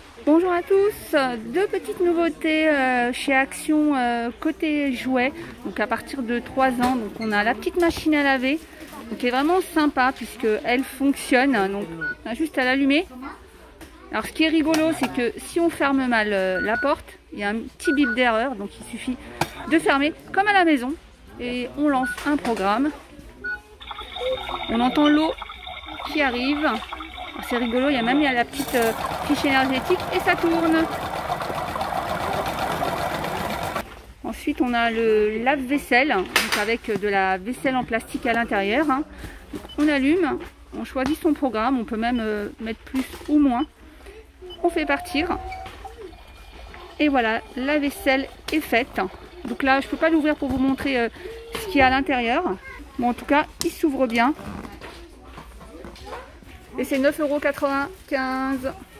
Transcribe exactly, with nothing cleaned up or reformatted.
Bonjour à tous, deux petites nouveautés euh, chez Action euh, côté jouets, donc à partir de trois ans. Donc on a la petite machine à laver, donc qui est vraiment sympa puisque elle fonctionne, donc on a juste à l'allumer. Alors ce qui est rigolo, c'est que si on ferme mal euh, la porte, il y a un petit bip d'erreur, donc il suffit de fermer comme à la maison et on lance un programme. On entend l'eau qui arrive. C'est rigolo, il y a même il y a la petite euh, fiche énergétique et ça tourne. Ensuite on a le lave-vaisselle, donc avec de la vaisselle en plastique à l'intérieur. Hein. On allume, on choisit son programme, on peut même euh, mettre plus ou moins. On fait partir. Et voilà, la vaisselle est faite. Donc là je ne peux pas l'ouvrir pour vous montrer euh, ce qu'il y a à l'intérieur. Bon, en tout cas il s'ouvre bien. Et c'est neuf euros quatre-vingt-quinze.